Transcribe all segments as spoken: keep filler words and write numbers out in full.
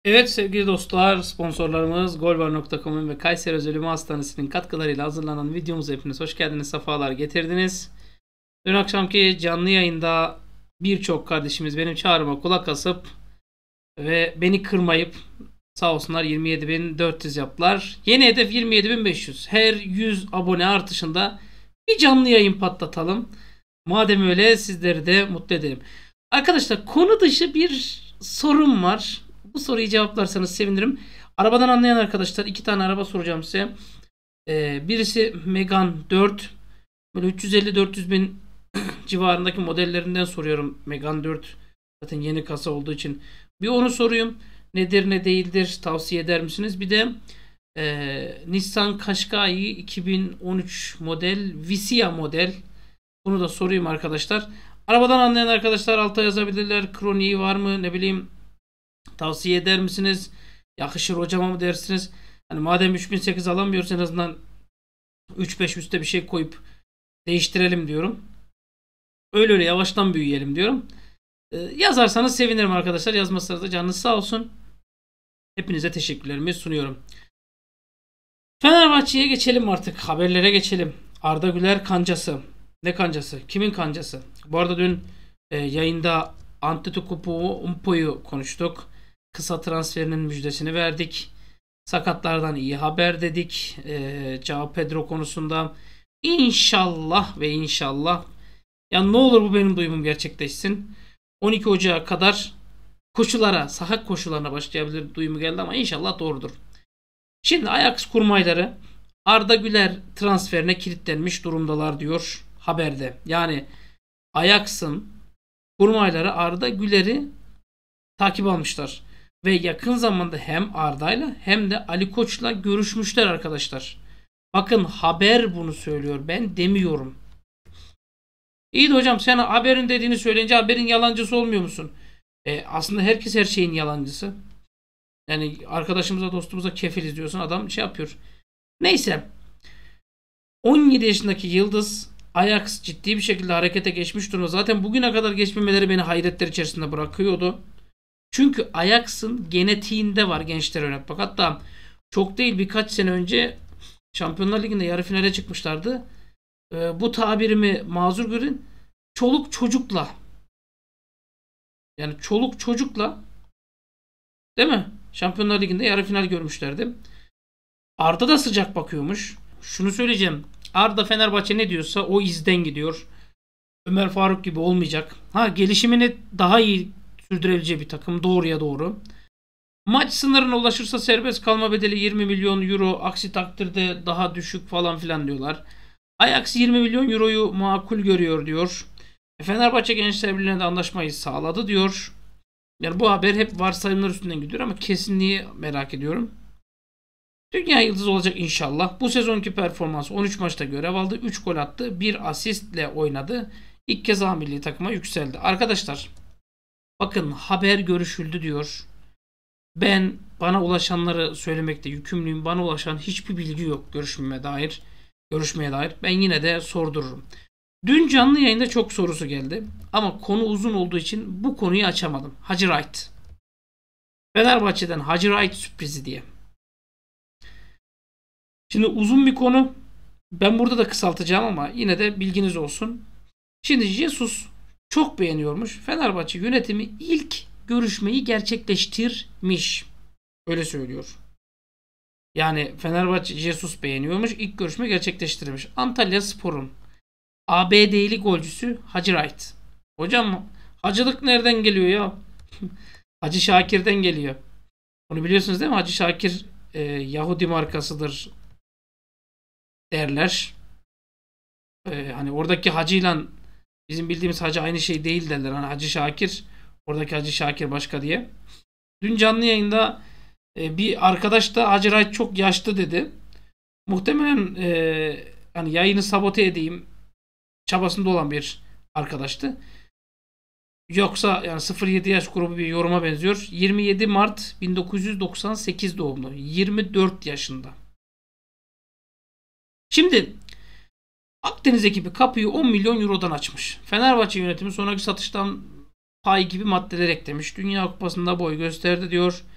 Evet sevgili dostlar, sponsorlarımız golvar nokta com'un ve Kayseri Özel Ümü Hastanesi'nin katkılarıyla hazırlanan videomuza hepiniz hoş geldiniz, sefalar getirdiniz. Dün akşamki canlı yayında birçok kardeşimiz benim çağrıma kulak asıp ve beni kırmayıp sağ olsunlar yirmi yedi bin dört yüz yaptılar. Yeni hedef yirmi yedi bin beş yüz. Her yüz abone artışında bir canlı yayın patlatalım. Madem öyle sizleri de mutlu edelim. Arkadaşlar konu dışı bir sorum var. Bu soruyu cevaplarsanız sevinirim. Arabadan anlayan arkadaşlar, iki tane araba soracağım size. Ee, birisi Megane dört. Böyle üç yüz elli dört yüz bin civarındaki modellerinden soruyorum. Megane dört zaten yeni kasa olduğu için. Bir onu sorayım. Nedir ne değildir, tavsiye eder misiniz? Bir de e, Nissan Qashqai iki bin on üç model, Visia model. Bunu da sorayım arkadaşlar. Arabadan anlayan arkadaşlar alta yazabilirler. Kroniği var mı, ne bileyim, tavsiye eder misiniz? Yakışır hocama mı dersiniz? Hani madem üç bin sekiz alamıyoruz, en azından üç beş üstte bir şey koyup değiştirelim diyorum. Öyle öyle yavaştan büyüyelim diyorum. Ee, yazarsanız sevinirim arkadaşlar. Yazmazsanız da canınız sağ olsun. Hepinize teşekkürlerimi sunuyorum. Fenerbahçe'ye geçelim artık. Haberlere geçelim. Arda Güler kancası. Ne kancası? Kimin kancası? Bu arada dün e, yayında Antetokounmpo'yu konuştuk. Kısa transferinin müjdesini verdik. Sakatlardan iyi haber dedik. E, João Pedro konusunda inşallah ve inşallah, ya ne olur bu benim duyumum gerçekleşsin. on iki Ocağı kadar koşulara, saha koşularına başlayabilir duyumu geldi ama inşallah doğrudur. Şimdi Ajax kurmayları Arda Güler transferine kilitlenmiş durumdalar diyor haberde. Yani Ajax'ın kurmayları Arda Güler'i takip almışlar. Ve yakın zamanda hem Arda'yla hem de Ali Koç'la görüşmüşler arkadaşlar. Bakın haber bunu söylüyor. Ben demiyorum. İyi de hocam sen haberin dediğini söyleyince haberin yalancısı olmuyor musun? E, aslında herkes her şeyin yalancısı. Yani arkadaşımıza, dostumuza kefiliz diyorsun, adam şey yapıyor. Neyse. on yedi yaşındaki Yıldız Ajax ciddi bir şekilde harekete geçmiş durumda. Zaten bugüne kadar geçmemeleri beni hayretler içerisinde bırakıyordu. Çünkü Ajax'ın genetiğinde var gençler oynatmak. Hatta çok değil, birkaç sene önce Şampiyonlar Ligi'nde yarı finale çıkmışlardı. Ee, bu tabirimi mazur görün. Çoluk çocukla, yani çoluk çocukla, değil mi? Şampiyonlar Ligi'nde yarı final görmüşlerdi. Arda da sıcak bakıyormuş. Şunu söyleyeceğim. Arda Fenerbahçe ne diyorsa o izden gidiyor. Ömer Faruk gibi olmayacak. Ha, gelişimini daha iyi sürdürebileceği bir takım. Doğruya doğru. Maç sınırına ulaşırsa serbest kalma bedeli yirmi milyon euro. Aksi takdirde daha düşük falan filan diyorlar. Ajax yirmi milyon euroyu makul görüyor diyor. Fenerbahçe Gençler Birliği'ne de anlaşmayı sağladı diyor. Yani bu haber hep varsayımlar üstünden gidiyor ama kesinliği merak ediyorum. Dünya yıldızı olacak inşallah. Bu sezonki performansı on üç maçta görev aldı. üç gol attı. bir asistle oynadı. İlk kez A milli takıma yükseldi. Arkadaşlar bakın haber görüşüldü diyor. Ben bana ulaşanları söylemekte yükümlüyüm. Bana ulaşan hiçbir bilgi yok görüşmeye dair. Görüşmeye dair. Ben yine de sordururum. Dün canlı yayında çok sorusu geldi. Ama konu uzun olduğu için bu konuyu açamadım. Hacı Wright. Fenerbahçe'den Hacı Wright sürprizi diye. Şimdi uzun bir konu. Ben burada da kısaltacağım ama yine de bilginiz olsun. Şimdi Jesus çok beğeniyormuş. Fenerbahçe yönetimi ilk görüşmeyi gerçekleştirmiş. Öyle söylüyor. Yani Fenerbahçe Jesus beğeniyormuş. İlk görüşme gerçekleştirmiş. Antalyaspor'un A B D'li golcüsü Hacı Wright. Hocam hacılık nereden geliyor ya? Hacı Şakir'den geliyor. Onu biliyorsunuz değil mi? Hacı Şakir e, Yahudi markasıdır derler. E, hani oradaki hacıyla bizim bildiğimiz hacı aynı şey değil derler. Hani Hacı Şakir, oradaki Hacı Şakir başka diye. Dün canlı yayında e, bir arkadaş da Hacı Wright çok yaşlı dedi. Muhtemelen e, hani yayını sabote edeyim çabasında olan bir arkadaştı. Yoksa yani sıfır yedi yaş grubu bir yoruma benziyor. yirmi yedi Mart bin dokuz yüz doksan sekiz doğumlu. yirmi dört yaşında. Şimdi Akdeniz ekibi kapıyı on milyon eurodan açmış. Fenerbahçe yönetimi sonraki satıştan pay gibi maddeler eklemiş. Dünya Kupası'nda boy gösterdi diyor.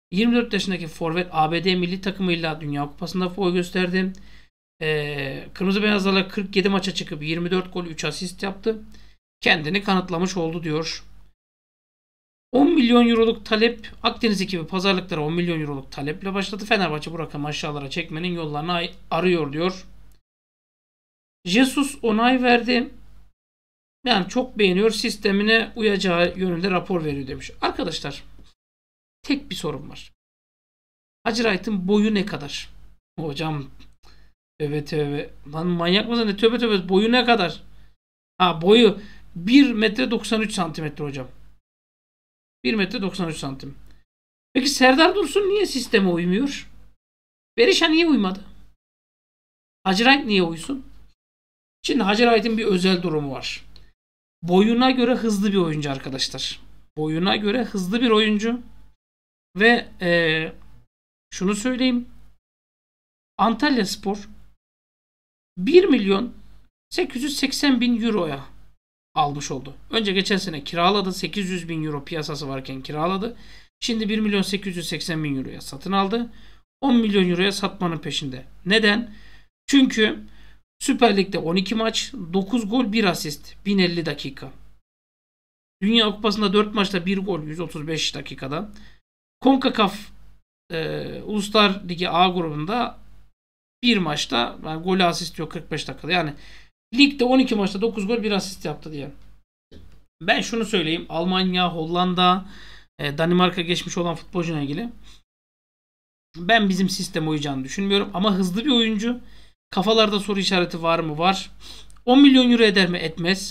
yirmi dört yaşındaki forvet A B D milli takımıyla Dünya Kupası'nda boy gösterdi. Ee, Kırmızı Beyazlarla kırk yedi maça çıkıp yirmi dört gol üç asist yaptı. Kendini kanıtlamış oldu diyor. on milyon euroluk talep, Akdeniz ekibi pazarlıklara on milyon euroluk taleple başladı. Fenerbahçe bu rakamı aşağılara çekmenin yollarını arıyor diyor. Jesus onay verdi. Yani çok beğeniyor, sistemine uyacağı yönünde rapor veriyor demiş. Arkadaşlar tek bir sorun var. Hacı Wright'ın boyu ne kadar? Hocam tövbe tövbe. Lan manyak mısın? Tövbe tövbe, boyu ne kadar? Ha, boyu bir metre doksan üç santimetre hocam. bir metre doksan üç santim. Peki Serdar Dursun niye sisteme uymuyor? Berisha niye uymadı? Hacı Wright niye uysun? Şimdi Hacı Wright'in bir özel durumu var. Boyuna göre hızlı bir oyuncu arkadaşlar. Boyuna göre hızlı bir oyuncu. Ve ee, şunu söyleyeyim. Antalyaspor bir milyon sekiz yüz seksen bin euroya almış oldu. Önce geçen sene kiraladı. sekiz yüz bin euro piyasası varken kiraladı. Şimdi bir milyon sekiz yüz seksen bin euroya satın aldı. on milyon euroya satmanın peşinde. Neden? Çünkü Süper Lig'de on iki maç, dokuz gol, bir asist, bin elli dakika. Dünya Kupası'nda dört maçta bir gol, yüz otuz beş dakikada. CONCACAF e, Uluslar Ligi A grubunda bir maçta yani golü asist yok, kırk beş dakikada. Yani ligde on iki maçta dokuz gol, bir asist yaptı diye. Ben şunu söyleyeyim. Almanya, Hollanda, e, Danimarka geçmiş olan futbolcuyla ilgili ben bizim sisteme uyacağını düşünmüyorum. Ama hızlı bir oyuncu. Kafalarda soru işareti var mı? Var. on milyon euro eder mi? Etmez.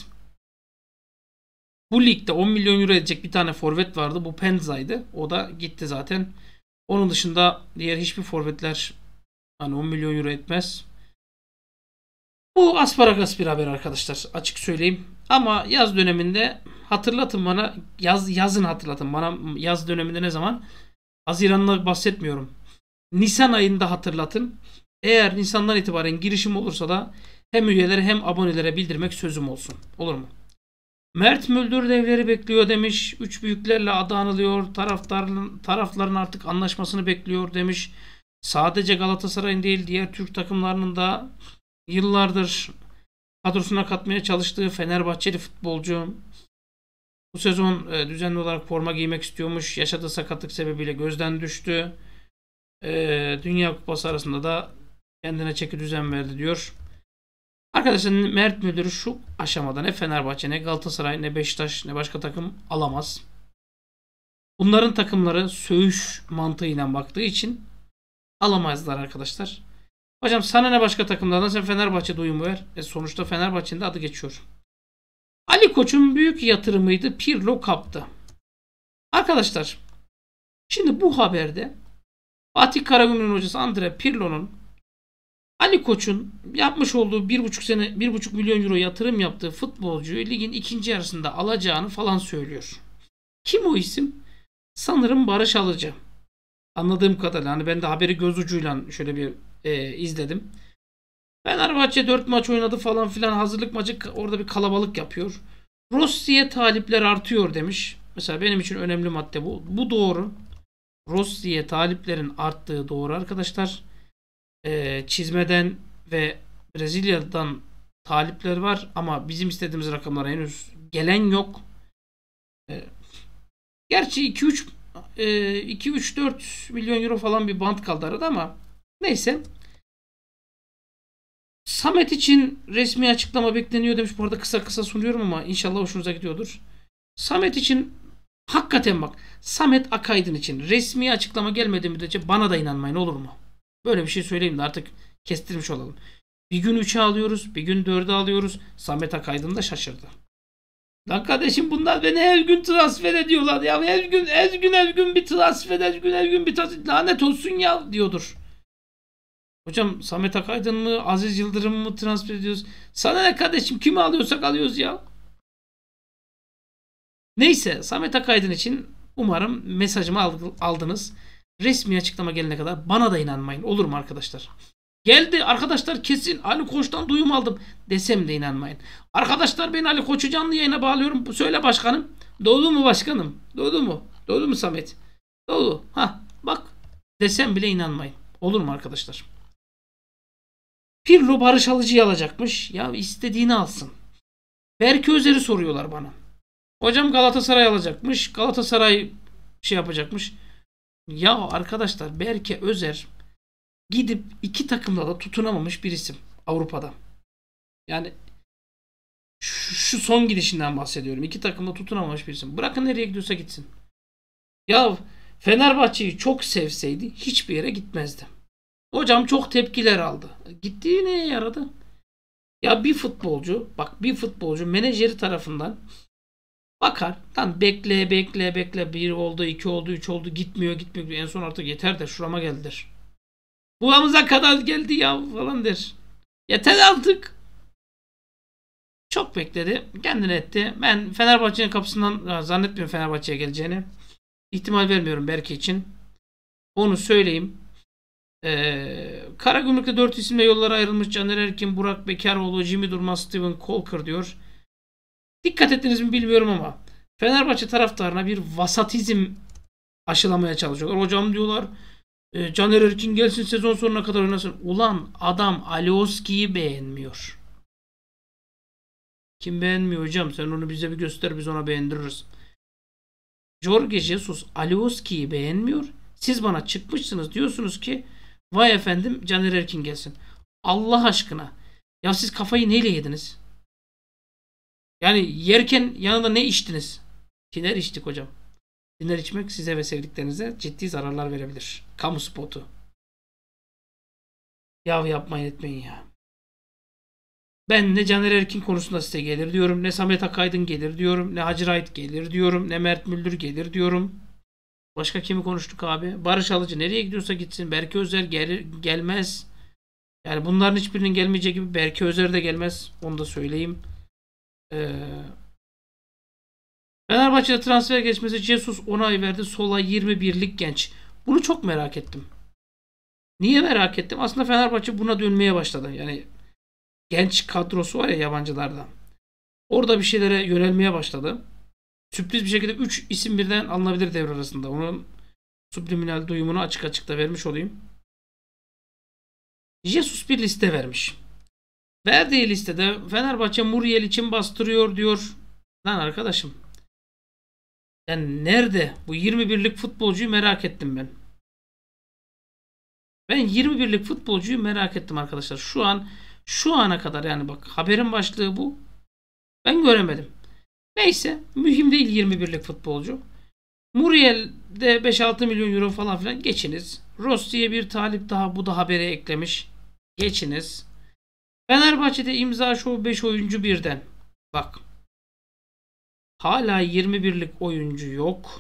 Bu ligde on milyon euro edecek bir tane forvet vardı. Bu Penza'ydı. O da gitti zaten. Onun dışında diğer hiçbir forvetler hani on milyon euro etmez. Bu asparagas bir haber arkadaşlar. Açık söyleyeyim. Ama yaz döneminde hatırlatın bana. Yaz yazın hatırlatın bana. Yaz döneminde ne zaman? Haziran'la bahsetmiyorum. Nisan ayında hatırlatın. Eğer Nisan'dan itibaren girişim olursa da hem üyelere hem abonelere bildirmek sözüm olsun. Olur mu? Mert Müldür devleri bekliyor demiş. Üç büyüklerle adı anılıyor. Taraftarın, tarafların artık anlaşmasını bekliyor demiş. Sadece Galatasaray'ın değil diğer Türk takımlarının da yıllardır kadrosuna katmaya çalıştığı Fenerbahçeli futbolcu bu sezon e, düzenli olarak forma giymek istiyormuş. Yaşadığı sakatlık sebebiyle gözden düştü. E, Dünya Kupası arasında da kendine çeki düzen verdi diyor. Arkadaşlar Mert Müldür'ü şu aşamada ne Fenerbahçe, ne Galatasaray, ne Beşiktaş, ne başka takım alamaz. Bunların takımları söğüş mantığıyla baktığı için alamazlar arkadaşlar. Hocam sana ne başka takımlardan, sen Fenerbahçe'de uyum ver. E sonuçta Fenerbahçe'nin de adı geçiyor. Ali Koç'un büyük yatırımıydı. Pirlo kaptı. Arkadaşlar şimdi bu haberde Fatih Karagümrük'ün hocası Andre Pirlo'nun Ali Koç'un yapmış olduğu bir buçuk sene bir buçuk milyon euro yatırım yaptığı futbolcuyu ligin ikinci yarısında alacağını falan söylüyor. Kim o isim? Sanırım Barış Alıcı. Anladığım kadarıyla hani ben de haberi göz ucuyla şöyle bir e, izledim. Fenerbahçe dört maç oynadı falan filan, hazırlık maçı orada bir kalabalık yapıyor. Rossi'ye talipler artıyor demiş. Mesela benim için önemli madde bu. Bu doğru. Rossi'ye taliplerin arttığı doğru arkadaşlar. Ee, çizmeden ve Brezilya'dan talipler var ama bizim istediğimiz rakamlara henüz gelen yok. Ee, gerçi iki üç e, iki üç dört milyon euro falan bir bant kaldı arada ama neyse. Samet için resmi açıklama bekleniyor demiş. Bu arada kısa kısa sunuyorum ama inşallah hoşunuza gidiyordur. Samet için hakikaten bak, Samet Akaydın için resmi açıklama gelmediği müddetçe bana da inanmayın, olur mu? Böyle bir şey söyleyeyim de artık kestirmiş olalım. Bir gün üçe alıyoruz, bir gün dörde alıyoruz. Samet Akaydın da şaşırdı. Lan kardeşim bunlar beni her gün transfer ediyorlar ya. Her gün her gün her gün bir transfer, her gün her gün bir transfer. Lanet olsun ya diyordur. Hocam Samet Akaydın mı, Aziz Yıldırım mı transfer ediyoruz? Sana ne kardeşim, kimi alıyorsak alıyoruz ya. Neyse, Samet Akaydın için umarım mesajımı aldınız. Resmi açıklama gelene kadar bana da inanmayın, olur mu arkadaşlar? Geldi arkadaşlar, kesin Ali Koç'tan duyum aldım desem de inanmayın. Arkadaşlar ben Ali Koç'u canlı yayına bağlıyorum. Söyle başkanım. Doğru mu başkanım? Doğru mu? Doğru mu Samet? Doğru. Ha, bak desem bile inanmayın. Olur mu arkadaşlar? Pirlo Barış Alıcı'yı alacakmış. Ya istediğini alsın. Berke Özer'i soruyorlar bana. Hocam Galatasaray alacakmış. Galatasaray şey yapacakmış. Ya arkadaşlar Berke Özer gidip iki takımda da tutunamamış bir isim Avrupa'da. Yani şu, şu son gidişinden bahsediyorum. İki takımda tutunamamış bir isim. Bırakın nereye gidiyorsa gitsin. Ya Fenerbahçe'yi çok sevseydi hiçbir yere gitmezdi. Hocam çok tepkiler aldı. Gittiği neye yaradı? Ya bir futbolcu, bak bir futbolcu menajeri tarafından bakar. Tam bekle bekle bekle. Bir oldu, iki oldu, üç oldu. Gitmiyor gitmiyor. En son artık yeter der. Şurama geldi der. Buramıza kadar geldi ya falan der. Yeter artık. Çok bekledi. Kendini etti. Ben Fenerbahçe'nin kapısından zannetmiyorum Fenerbahçe'ye geleceğini. İhtimal vermiyorum Berke için. Onu söyleyeyim. Ee, Karagümrük'te dört isimle yollara ayrılmış Caner Erkin, Burak Bekaroğlu, Jimmy Durmaz, Steven Colker diyor. Dikkat ettiniz mi bilmiyorum ama Fenerbahçe taraftarına bir vasatizm aşılamaya çalışıyorlar. Hocam diyorlar e, Caner Erkin gelsin sezon sonuna kadar oynasın. Ulan adam Alioski'yi beğenmiyor. Kim beğenmiyor hocam? Sen onu bize bir göster, biz ona beğendiririz. Jorge Jesus Alioski'yi beğenmiyor. Siz bana çıkmışsınız diyorsunuz ki vay efendim Caner Erkin gelsin. Allah aşkına. Ya siz kafayı neyle yediniz? Yani yerken yanında ne içtiniz? Tiner içtik hocam. Tiner içmek size ve sevdiklerinize ciddi zararlar verebilir. Kamu spotu. Yav yapmayın etmeyin ya. Ben ne Caner Erkin konusunda size gelir diyorum. Ne Samet Akaydın gelir diyorum. Ne Hacı Wright gelir diyorum. Ne Mert Müldür gelir diyorum. Başka kimi konuştuk abi? Barış Alıcı nereye gidiyorsa gitsin. Berke Özer gel gelmez. Yani bunların hiçbirinin gelmeyeceği gibi Berke Özer de gelmez. Onu da söyleyeyim. Ee, Fenerbahçe'de transfer geçmesi Jesus onay verdi. Sola yirmi birlik genç. Bunu çok merak ettim. Niye merak ettim? Aslında Fenerbahçe buna dönmeye başladı. Yani genç kadrosu var ya yabancılardan. Orada bir şeylere yönelmeye başladı. Sürpriz bir şekilde üç isim birden alınabilir devre arasında. Onun subliminal duyumunu açık açık da vermiş olayım. Jesus bir liste vermiş. Verdiği listede Fenerbahçe Muriel için bastırıyor diyor. Lan arkadaşım. Yani nerede? Bu yirmi birlik futbolcuyu merak ettim ben. Ben yirmi birlik futbolcuyu merak ettim arkadaşlar. Şu an şu ana kadar yani bak haberin başlığı bu. Ben göremedim. Neyse mühim değil yirmi birlik futbolcu. Muriel'de beş altı milyon euro falan filan geçiniz. Rossi'ye bir talip daha bu da habere eklemiş. Geçiniz. Fenerbahçe'de imza şov beş oyuncu birden. Bak. Hala yirmi birlik oyuncu yok.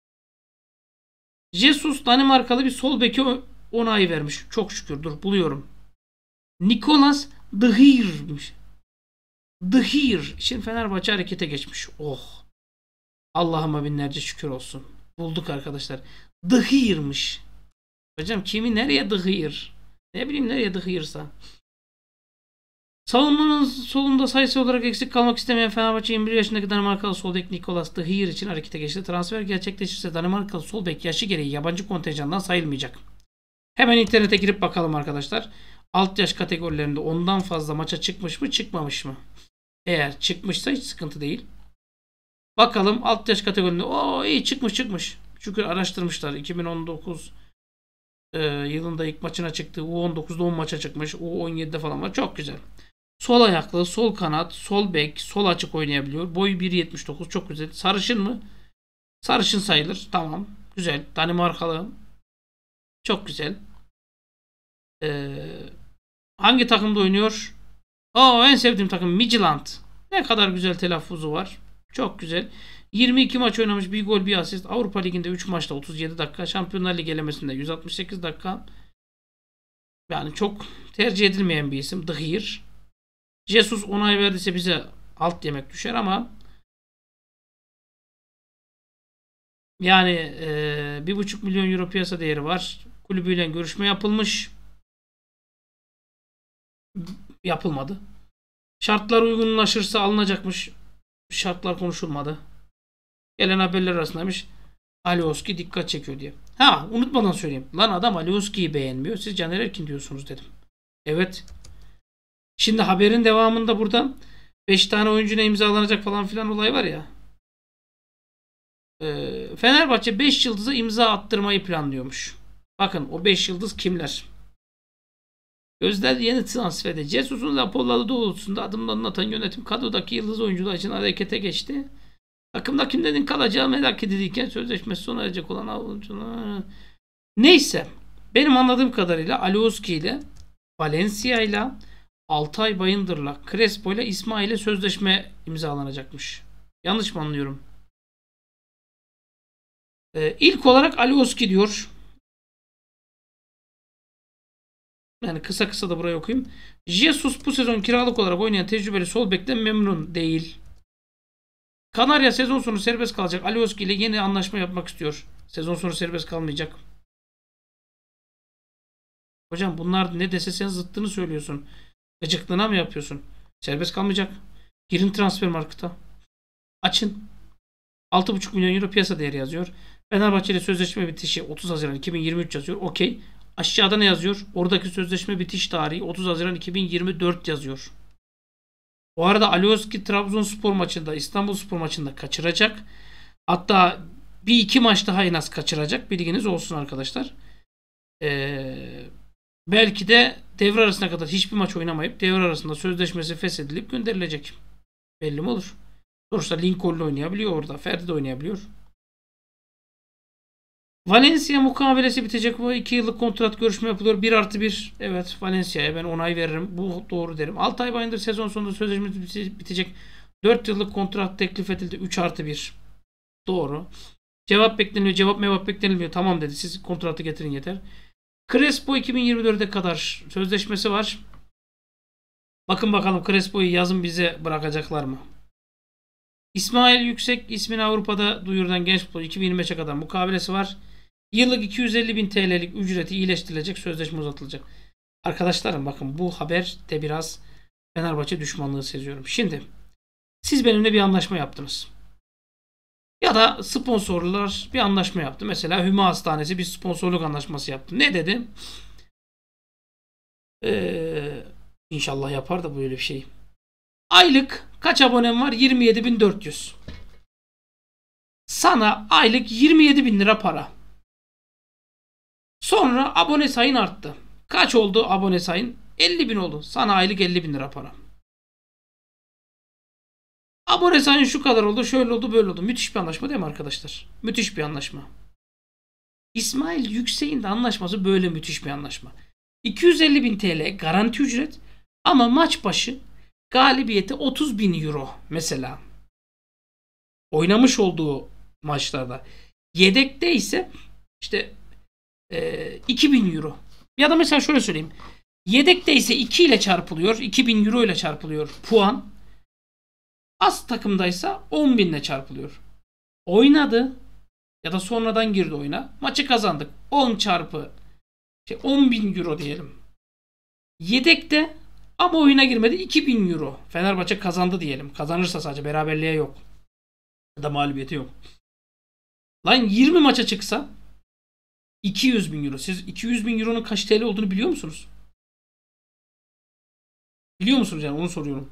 Jesus Danimarkalı bir sol beki onay vermiş. Çok şükür dur buluyorum. Nicolas De Heer'miş. De Heer. Şimdi Fenerbahçe harekete geçmiş. Oh. Allah'ıma binlerce şükür olsun. Bulduk arkadaşlar. De Heer'miş. Hocam kimi nereye De Heer? Ne bileyim nereye De Heer'sa. Savunmanın solunda sayısı olarak eksik kalmak istemeyen Fenerbahçe yirmi bir yaşındaki Danimarkalı sol bek Nicolas De Heer için harekete geçti. Transfer gerçekleşirse Danimarkalı sol bek yaşı gereği yabancı kontenjandan sayılmayacak. Hemen internete girip bakalım arkadaşlar. Alt yaş kategorilerinde ondan fazla maça çıkmış mı çıkmamış mı? Eğer çıkmışsa hiç sıkıntı değil. Bakalım alt yaş kategorilerinde o iyi çıkmış çıkmış. Çünkü araştırmışlar. iki bin on dokuz e, yılında ilk maçına çıktı. U on dokuzda on maça çıkmış. U on yedide falan var. Çok güzel. Sol ayaklı, sol kanat, sol bek, sol açık oynayabiliyor. Boyu bir yetmiş dokuz çok güzel. Sarışın mı? Sarışın sayılır. Tamam. Güzel. Danimarkalı. Çok güzel. Ee, hangi takımda oynuyor? Aa, en sevdiğim takım Midtjylland. Ne kadar güzel telaffuzu var. Çok güzel. yirmi iki maç oynamış. Bir gol bir asist. Avrupa Ligi'nde üç maçta otuz yedi dakika. Şampiyonlar Ligi elemesinde yüz altmış sekiz dakika. Yani çok tercih edilmeyen bir isim. De Heer. Jesus onay verdiyse bize alt yemek düşer ama yani e, bir buçuk milyon euro piyasa değeri var. Kulübüyle görüşme yapılmış. Yapılmadı. Şartlar uygunlaşırsa alınacakmış. Şartlar konuşulmadı. Gelen haberler arasındaymış. Alioski dikkat çekiyor diye. Ha, unutmadan söyleyeyim. Lan adam Alioski'yi beğenmiyor. Siz Caner Erkin diyorsunuz dedim. Evet. Şimdi haberin devamında buradan beş tane oyuncuna imzalanacak falan filan olay var ya. Ee, Fenerbahçe beş yıldıza imza attırmayı planlıyormuş. Bakın o beş yıldız kimler? Gözler yeni transferde. Jesus'un raporları doğrultusunda adımlarını atan yönetim kadrodaki yıldız oyuncular için harekete geçti. Takımda kimlerin kalacağı merak edilirken sözleşmesi sona erecek olan oyuncular. Neyse. Benim anladığım kadarıyla Alioski ile Valencia ile Altay Bayındır'la Crespo ile İsmail'e sözleşme imzalanacakmış. Yanlış mı anlıyorum? Ee, ilk olarak Alioski diyor. Yani kısa kısa da buraya okuyayım. Jesus bu sezon kiralık olarak oynayan tecrübeli sol bekten memnun değil. Kanarya sezon sonu serbest kalacak. Alioski ile yeni anlaşma yapmak istiyor. Sezon sonu serbest kalmayacak. Hocam bunlar ne dese sen zıttını söylüyorsun. Gıcıklığına mı yapıyorsun? Serbest kalmayacak. Girin transfer marketa. Açın. altı buçuk milyon euro piyasa değeri yazıyor. Fenerbahçe ile sözleşme bitişi otuz Haziran iki bin yirmi üç yazıyor. Okey. Aşağıda ne yazıyor? Oradaki sözleşme bitiş tarihi otuz Haziran iki bin yirmi dört yazıyor. Bu arada Alioski Trabzonspor maçında, İstanbulspor maçında kaçıracak. Hatta bir iki maç daha en az kaçıracak. Bilginiz olsun arkadaşlar. Ee, belki de devre arasına kadar hiçbir maç oynamayıp devre arasında sözleşmesi feshedilip gönderilecek. Belli mi olur? Sonuçta Lincoln oynayabiliyor orada. Ferdi de oynayabiliyor. Valencia mukavelesi bitecek. Bu iki yıllık kontrat görüşme yapılıyor. bir artı bir. Evet, Valencia'ya ben onay veririm. Bu doğru derim. Altay Bayındır sezon sonunda sözleşmesi bitecek. dört yıllık kontrat teklif edildi. üç artı bir. Doğru. Cevap bekleniyor. Cevap mevap beklenilmiyor. Tamam dedi. Siz kontratı getirin yeter. Crespo iki bin yirmi dörde kadar sözleşmesi var. Bakın bakalım Crespo'yu yazın bize bırakacaklar mı? İsmail Yüksek ismini Avrupa'da duyurulan genç futbolcu iki bin yirmi beşe kadar mukavelesi var. Yıllık iki yüz elli bin T L'lik ücreti iyileştirilecek, sözleşme uzatılacak. Arkadaşlarım bakın bu haberde biraz Fenerbahçe düşmanlığı seziyorum. Şimdi siz benimle bir anlaşma yaptınız. Ya da sponsorlar bir anlaşma yaptı. Mesela Hüma Hastanesi bir sponsorluk anlaşması yaptı. Ne dedi? Ee, inşallah yapar da böyle bir şey. Aylık kaç abonem var? yirmi yedi bin dört yüz. Sana aylık yirmi yedi bin lira para. Sonra abone sayın arttı. Kaç oldu abone sayın? elli bin oldu. Sana aylık elli bin lira para. Abone sayın şu kadar oldu. Şöyle oldu, böyle oldu. Müthiş bir anlaşma değil mi arkadaşlar? Müthiş bir anlaşma. İsmail Yüksek'in de anlaşması böyle müthiş bir anlaşma. iki yüz elli bin T L garanti ücret ama maç başı galibiyete otuz bin euro mesela. Oynamış olduğu maçlarda. Yedekte ise işte e, iki bin euro. Ya da mesela şöyle söyleyeyim. Yedekte ise iki ile çarpılıyor. iki bin euro ile çarpılıyor puan. Az takımdaysa on bin ile çarpılıyor. Oynadı ya da sonradan girdi oyuna. Maçı kazandık. on çarpı şey, on bin euro diyelim. Yedekte ama oyuna girmedi, iki bin euro. Fenerbahçe kazandı diyelim. Kazanırsa sadece, beraberliğe yok. Ya da mağlubiyeti yok. Lan yirmi maça çıksa iki yüz bin euro. Siz iki yüz bin euronun kaç T L olduğunu biliyor musunuz? Biliyor musunuz yani, onu soruyorum.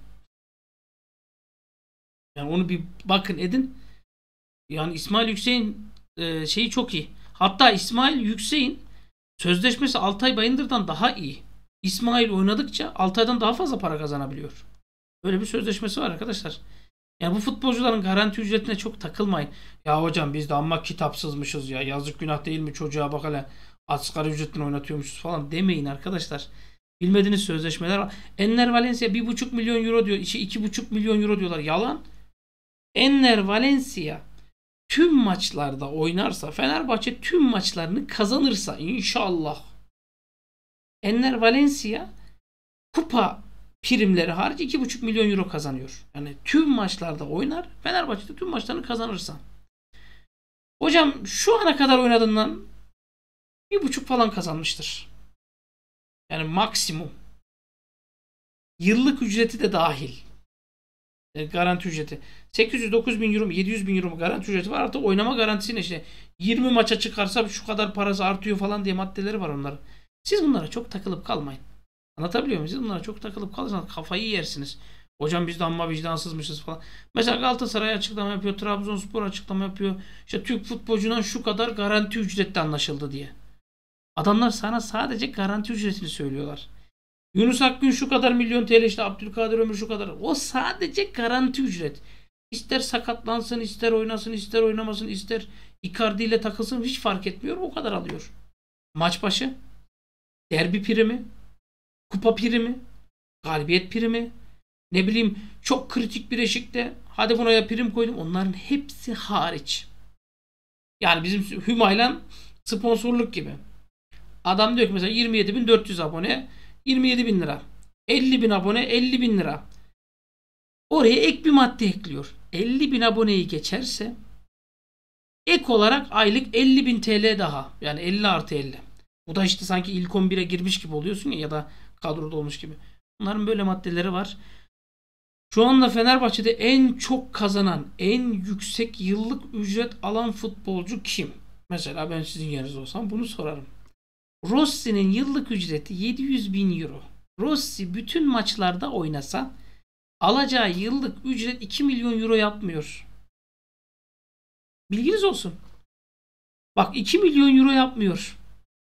Yani onu bir bakın edin. Yani İsmail Yüksek'in e, şeyi çok iyi. Hatta İsmail Yüksek'in sözleşmesi Altay Bayındır'dan daha iyi. İsmail oynadıkça Altay'dan daha fazla para kazanabiliyor. Böyle bir sözleşmesi var arkadaşlar. Yani bu futbolcuların garanti ücretine çok takılmayın. Ya hocam biz de amma kitapsızmışız ya. Yazık günah değil mi çocuğa, bak hele asgari ücretten oynatıyormuşuz falan demeyin arkadaşlar. Bilmediğiniz sözleşmeler var. Enner Valencia bir buçuk milyon euro diyor. İçi iki buçuk milyon euro diyorlar. Yalan. Enner Valencia tüm maçlarda oynarsa, Fenerbahçe tüm maçlarını kazanırsa inşallah, Enner Valencia kupa primleri hariç iki buçuk milyon euro kazanıyor. Yani tüm maçlarda oynar, Fenerbahçe'de tüm maçlarını kazanırsa. Hocam şu ana kadar oynadığından bir buçuk falan kazanmıştır. Yani maksimum. Yıllık ücreti de dahil. E, garanti ücreti. sekiz yüz dokuz bin euro mu yedi yüz bin euro mu garanti ücreti var. Artı oynama garantisine işte yirmi maça çıkarsa şu kadar parası artıyor falan diye maddeleri var onların. Siz bunlara çok takılıp kalmayın. Anlatabiliyor muyum? Siz bunlara çok takılıp kalırsanız kafayı yersiniz. Hocam biz de amma vicdansızmışız falan. Mesela Galatasaray açıklama yapıyor. Trabzonspor açıklama yapıyor. İşte Türk futbolcundan şu kadar garanti ücretle anlaşıldı diye. Adamlar sana sadece garanti ücretini söylüyorlar. Yunus Akgün şu kadar milyon T L, işte Abdülkadir Ömür şu kadar. O sadece garanti ücret. İster sakatlansın, ister oynasın, ister oynamasın, ister Icardi ile takılsın, hiç fark etmiyor. O kadar alıyor. Maç başı, derbi primi, kupa primi, galibiyet primi, ne bileyim çok kritik bir eşikte hadi buraya prim koydum. Onların hepsi hariç. Yani bizim Hümaylan sponsorluk gibi. Adam diyor ki mesela yirmi yedi bin dört yüz abone yirmi yedi bin lira. elli bin abone elli bin lira. Oraya ek bir madde ekliyor. elli bin aboneyi geçerse ek olarak aylık elli bin T L daha. Yani elli artı elli. Bu da işte sanki ilk on bire girmiş gibi oluyorsun ya, ya da kadroda olmuş gibi. Bunların böyle maddeleri var. Şu anda Fenerbahçe'de en çok kazanan, en yüksek yıllık ücret alan futbolcu kim? Mesela ben sizin yerinizde olsam bunu sorarım. Rossi'nin yıllık ücreti yedi yüz bin euro. Rossi bütün maçlarda oynasa alacağı yıllık ücret iki milyon euro yapmıyor. Bilginiz olsun. Bak iki milyon euro yapmıyor.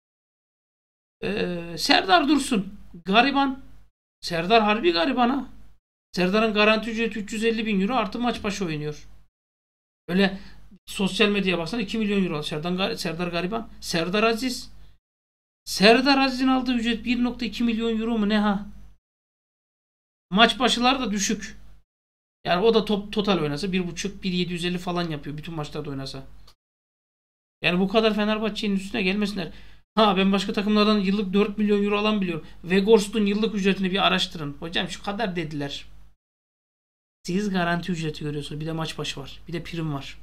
Ee, Serdar Dursun. Gariban. Serdar harbi gariban ha. Serdar'ın garanti ücreti üç yüz elli bin euro artı maç başı oynuyor. Öyle sosyal medyaya baksana iki milyon euro. Serdar, Serdar gariban. Serdar Aziz. Serdar Aziz'in aldığı ücret bir nokta iki milyon euro mu ne ha? Maç başılar da düşük. Yani o da top, total oynasa bir buçuk bir yedi yüz elli falan yapıyor bütün maçlarda oynasa. Yani bu kadar Fenerbahçe'nin üstüne gelmesinler. Ha ben başka takımlardan yıllık dört milyon euro alan biliyorum. Weghorst'un yıllık ücretini bir araştırın. Hocam şu kadar dediler. Siz garanti ücreti görüyorsunuz. Bir de maç başı var. Bir de prim var.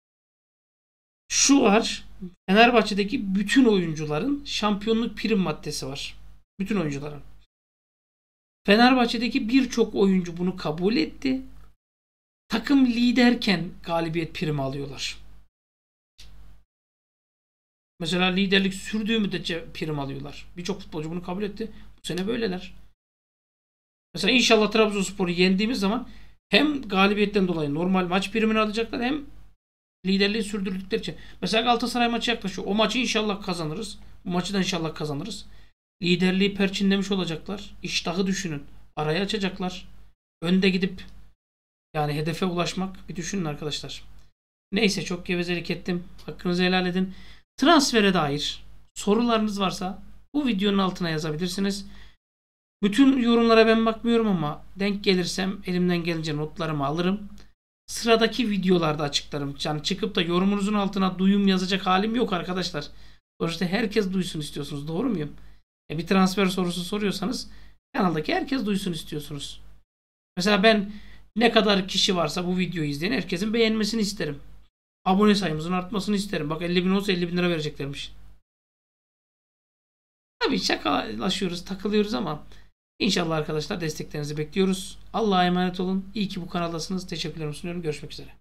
Şu var. Fenerbahçe'deki bütün oyuncuların şampiyonluk prim maddesi var. Bütün oyuncuların. Fenerbahçe'deki birçok oyuncu bunu kabul etti. Takım liderken galibiyet primi alıyorlar. Mesela liderlik sürdüğü müddetçe prim alıyorlar. Birçok futbolcu bunu kabul etti. Bu sene böyleler. Mesela inşallah Trabzonspor'u yendiğimiz zaman hem galibiyetten dolayı normal maç primini alacaklar hem liderliği sürdürdükleri için. Mesela Galatasaray maçı yaklaşıyor. O maçı inşallah kazanırız. Bu maçı da inşallah kazanırız. Liderliği perçinlemiş olacaklar. İştahı düşünün. Araya açacaklar. Önde gidip yani hedefe ulaşmak bir düşünün arkadaşlar. Neyse çok gevezelik ettim. Hakkınızı helal edin. Transfere dair sorularınız varsa bu videonun altına yazabilirsiniz. Bütün yorumlara ben bakmıyorum ama denk gelirsem elimden gelince notlarımı alırım. Sıradaki videolarda açıklarım. Yani çıkıp da yorumunuzun altına duyum yazacak halim yok arkadaşlar. Sonuçta herkes duysun istiyorsunuz. Doğru muyum? E bir transfer sorusu soruyorsanız kanaldaki herkes duysun istiyorsunuz. Mesela ben ne kadar kişi varsa bu videoyu izleyen herkesin beğenmesini isterim. Abone sayımızın artmasını isterim. Bak elli bin olsa elli bin lira vereceklermiş. Tabii şakalaşıyoruz, takılıyoruz ama İnşallah arkadaşlar desteklerinizi bekliyoruz. Allah'a emanet olun. İyi ki bu kanaldasınız. Teşekkürlerimi sunuyorum. Görüşmek üzere.